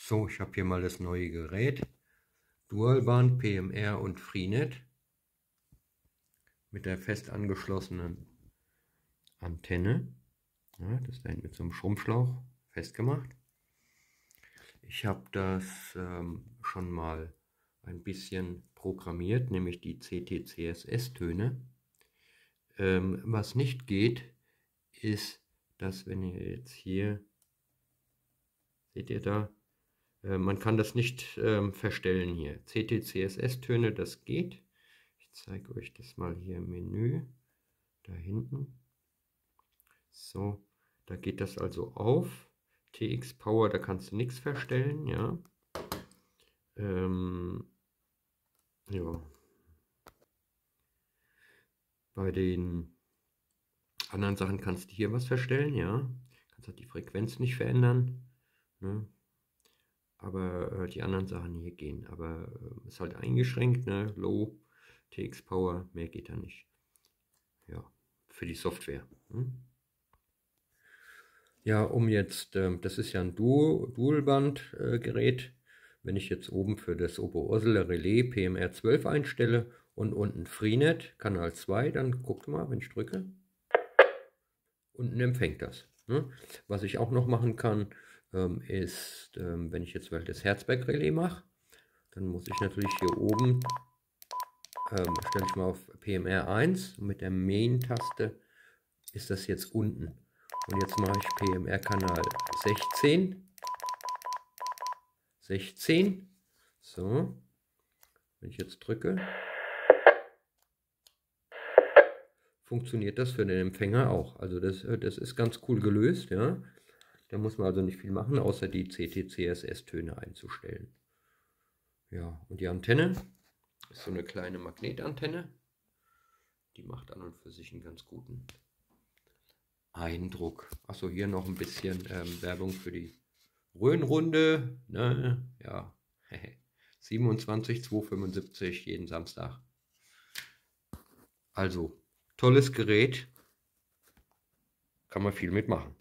So, ich habe hier mal das neue Gerät. Dualband, PMR und Freenet mit der fest angeschlossenen Antenne. Ja, das ist da hinten mit so einem Schrumpfschlauch festgemacht. Ich habe das schon mal ein bisschen programmiert, nämlich die CT-CSS-Töne. Was nicht geht, ist, dass wenn ihr jetzt hier, seht ihr da, man kann das nicht verstellen hier. CT-CSS-Töne, das geht. Ich zeige euch das mal hier im Menü, da hinten. So, da geht das also auf. TX Power, da kannst du nichts verstellen, ja. Ja. Bei den anderen Sachen kannst du hier was verstellen, ja. Kannst halt die Frequenz nicht verändern, ne? Aber die anderen Sachen hier gehen. Aber ist halt eingeschränkt, ne? Low, TX Power, mehr geht da nicht. Ja, für die Software. Hm? Ja, um jetzt, das ist ja ein Dualband-Gerät. Wenn ich jetzt oben für das Oberursel Relais PMR 12 einstelle und unten Freenet, Kanal 2, dann guckt mal, wenn ich drücke, unten empfängt das. Ne? Was ich auch noch machen kann, ist, wenn ich jetzt das Herzberg-Relais mache, dann muss ich natürlich hier oben, stelle ich mal auf PMR 1 und mit der Main-Taste ist das jetzt unten. Und jetzt mache ich PMR-Kanal 16. So, wenn ich jetzt drücke, funktioniert das für den Empfänger auch. Also das ist ganz cool gelöst, ja. Da muss man also nicht viel machen, außer die CT-CSS-Töne einzustellen. Ja, und die Antenne ist so eine kleine Magnetantenne. Die macht an und für sich einen ganz guten Eindruck. Achso, hier noch ein bisschen Werbung für die Rhönrunde. Ne? Ja, 27,275 jeden Samstag. Also, tolles Gerät. Kann man viel mitmachen.